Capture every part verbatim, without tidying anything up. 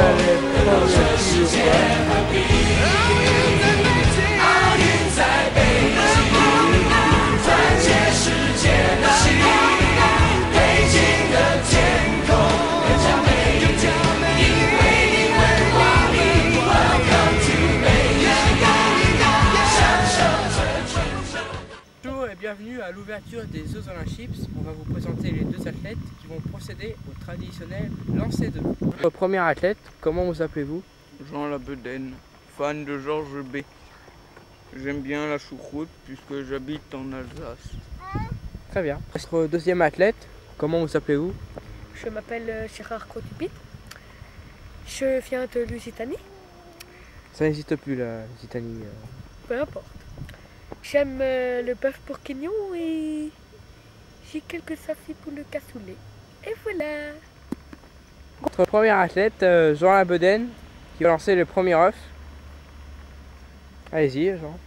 Bonjour et bienvenue à l'ouverture des Jeux Olympiques. On va vous présenter les deux athlètes qui vont procéder au traditionnel lancer de l'eau. Notre premier athlète, comment vous appelez-vous? Jean Labeden, fan de Georges B. J'aime bien la choucroute puisque j'habite en Alsace. Très bien. Notre deuxième athlète, comment vous appelez-vous? Je m'appelle Gérard Cotupit. Je viens de Lusitanie. Ça n'existe plus la Lusitanie. Peu importe. J'aime euh, le bœuf bourguignon et j'ai quelques affaires pour le cassoulet. Et voilà. Notre premier athlète, euh, Jean Labeden, qui va lancer le premier œuf. Allez-y, Jean.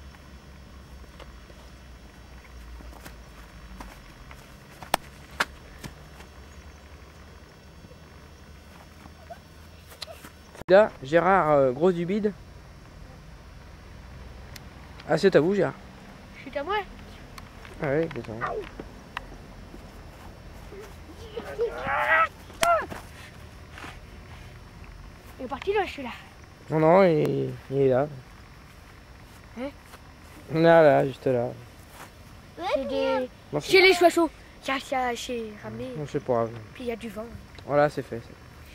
Là, Gérard euh, Gros du bide. Ah, c'est à vous, Gérard. Je suis à moi. Ah oui, désolé. Il est parti là, je suis là. Non, non, il, il est là. Hein? Là, là, juste là. J'ai des... Non, c'est- J'ai les oiseaux. Il y a ça, j'ai ramené. non, c'est pas grave. Puis il y a du vent. Voilà, c'est fait.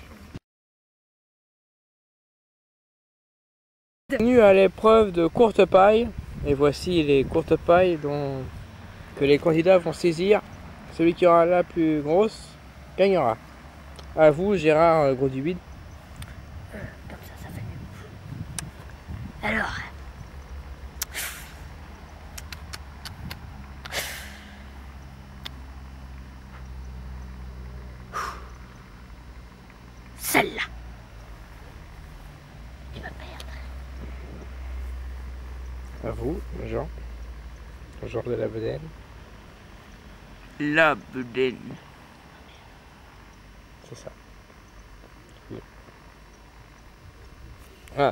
Bienvenue à l'épreuve de courte paille. Et voici les courtes pailles dont... que les candidats vont saisir. Celui qui aura la plus grosse gagnera. À vous, Gérard Gros du bide. Euh, comme ça, ça fait mieux. Alors. Celle-là. Tu vas perdre. À vous, Jean. Jean de Labeden. Labeden. C'est ça. Ah.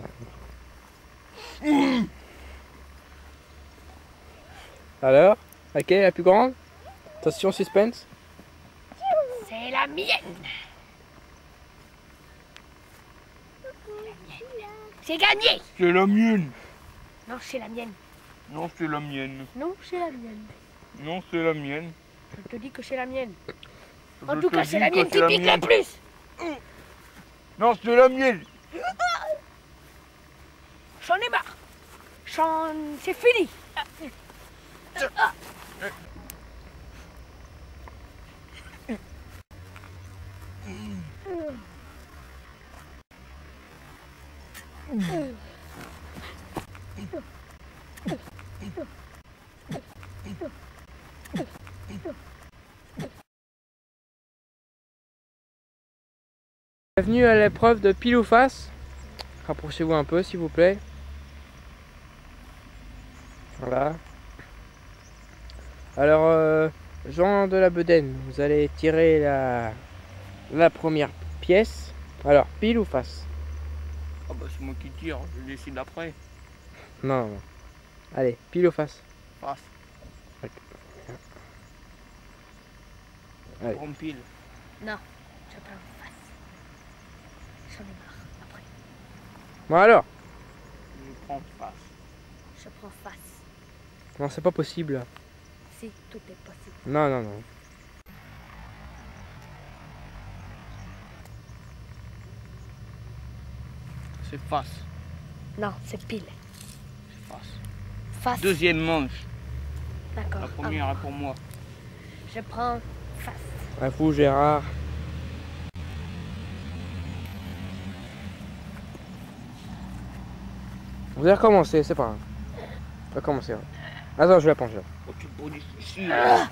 Alors, laquelle est la plus grande? Attention, suspense. C'est la mienne. C'est gagné. C'est la mienne. Non, c'est la mienne. Non, c'est la mienne. Non, c'est la mienne. Non, c'est la mienne. Je te dis que c'est la mienne. En Je tout te cas, dis c'est la que mienne qui la pique la mienne. plus. Non, c'est la mienne. J'en ai marre. J'en... C'est fini. Bienvenue à l'épreuve de pile ou face. Rapprochez-vous un peu, s'il vous plaît. Voilà. Alors, euh, Jean de Labeden, vous allez tirer la, la première pièce. Alors, pile ou face? Ah bah c'est moi qui tire, je décide après. Non, non. Allez, pile ou face? Face. Allez. Prends pile. Non, je prends face. J'en ai marre. Après, Bon alors. Je prends face. je prends face. Non, c'est pas possible. Là. Si, tout est possible. Non, non, non. C'est face. Non, c'est pile. C'est face. Face. Deuxième manche. D'accord. La première Ah, est pour moi. je prends face. À vous, Gérard. Vous allez recommencer, c'est pas grave. On va commencer. Ouais. Attends, je vais la pencher. Oh, c'est pas difficile.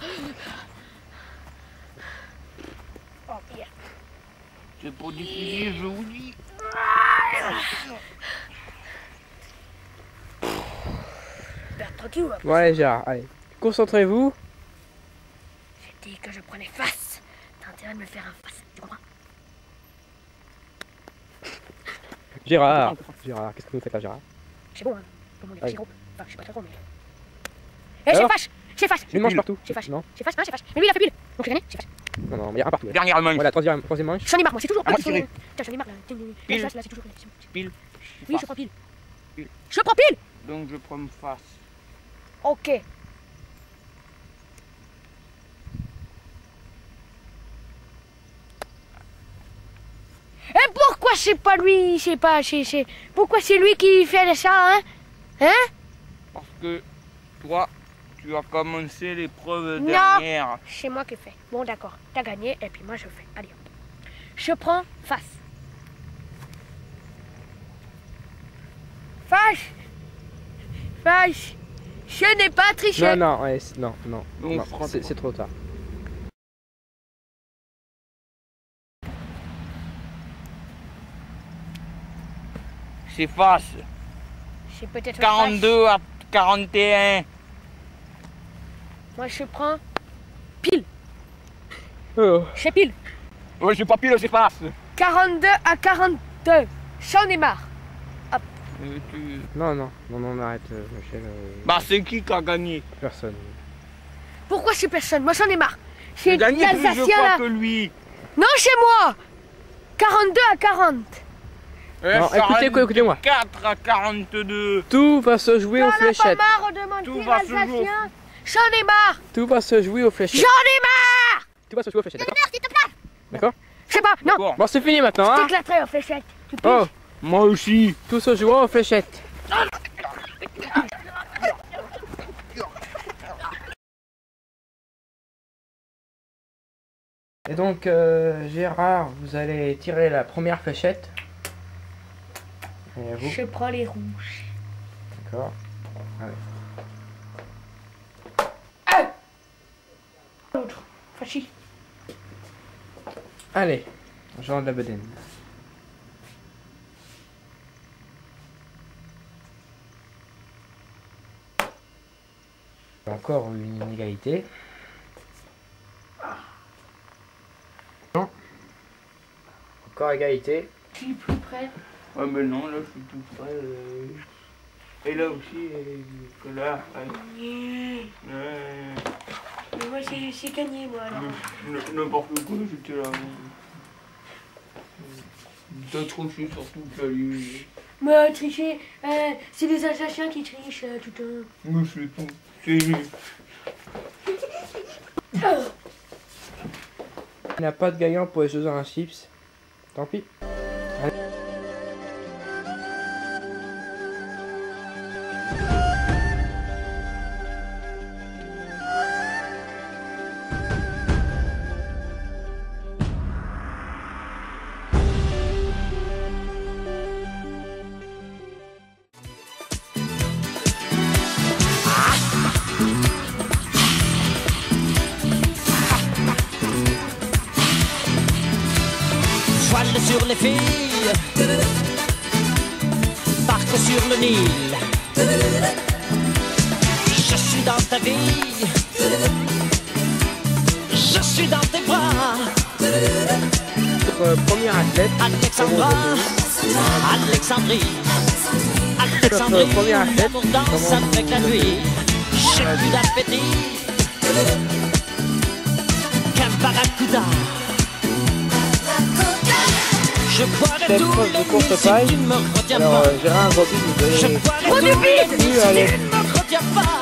Oh, bien. C'est pas difficile, je vous dis. Tranquille, ouais. Bon, allez, Gérard, allez. Concentrez-vous. J'ai dit que je prenais face. T'as intérêt de me faire un face, tu comprends? Gérard, Gérard, qu'est-ce que vous faites là, Gérard? C'est bon, hein. Pour mon Ouais. c'est gros. Enfin, je suis pas très gros, mais. Eh, c'est Alors fâche! C'est fâche! Une manche partout. C'est fâche. Non, C'est fâche, hein, c'est fâche. Mais lui, il a fait pile. Donc j'ai gagné, c'est fâche. non, non, mais il y a un partout. là. Dernière manche. Voilà, troisième, troisième manche. J'en ai marre, moi, c'est toujours. À moi pile de tirer. sur- Tiens, j'en ai marre là. Tiens, Pile. Là, là, c'est toujours. Pile. Oui, je prends pile. Pile. Je prends pile! Donc je prends face. Ok. Et pourquoi c'est pas lui, c'est pas, c'est, c'est, pourquoi c'est lui qui fait ça, hein? Hein? Parce que toi, tu as commencé l'épreuve Non. dernière. C'est moi qui fais. Bon, d'accord, t'as gagné, et puis moi je fais. Allez, hop. Je prends face. Fâche! Fâche! Je n'ai pas triché! Non, non, ouais, c'est- non, non, Donc, non, franchement. c'est c'est trop tard. C'est face. C'est peut-être fâche. quarante-deux à quarante et un. Moi je prends pile. Oh. Je fais pile. Ouais, c'est pas pile, c'est face. quarante-deux à quarante-deux. J'en ai marre. Euh, tu- Non, non, non, non, arrête, euh, Michel. euh, Bah, c'est qui qui a gagné? Personne. Pourquoi c'est personne? Moi j'en ai marre. C'est J'ai gagné plus de l'Alsacien fois là. que lui. Non, c'est moi. quarante-deux à quarante. Euh, Non, écoutez, écoutez-moi. quatre à quarante-deux. Tout va se jouer aux T'en as pas fléchettes. marre de Tout mentir, va se jouer au- Alsacien? J'en ai marre. Tout va se jouer aux fléchettes. J'en ai marre. Tout va se jouer aux fléchettes, d'accord? D'accord? Je sais pas, non. D'accord. Bon, c'est fini maintenant, Je hein? t'éclaterai aux fléchettes. Tu piges. Oh, Moi aussi. tout se jouera aux fléchettes. Et donc, euh, Gérard, vous allez tirer la première fléchette. Et vous, Je prends les rouges. d'accord. L'autre. Facile. Allez, Jean de la Bedaine. Encore une inégalité. Non. Encore égalité. Qui est plus près? Ouais, mais non, là, je suis tout près. euh, Et là aussi, euh, que là. ouais. Ouais. Mais moi j'ai j'ai gagné moi alors. N- N'importe quoi, j'étais là. T'as triché sur toute la ligne. Mais tricher, euh, c'est les Alsaciens qui trichent euh, tout le temps. Mais c'est tout. C'est nul. Il n'y a pas de gagnant pour les Jeux Olympiques. Tant pis. Voile sur les filles, barque sur le Nil. Je suis dans ta vie, je suis dans tes bras. Notre premier athlète. Alexandra, Alexandrie, Notre Alexandrie, premier athlète. l'amour danse avec la nuit. J'ai plus d'appétit qu'un barracuda. Je boirai Cette tous preuve de les courte mille si paille. tu ne me retiens Alors, pas. euh, Gérard Gobi, vous Je allez boirai Trop tous du les bide. mille si Allez. tu ne me retiens pas.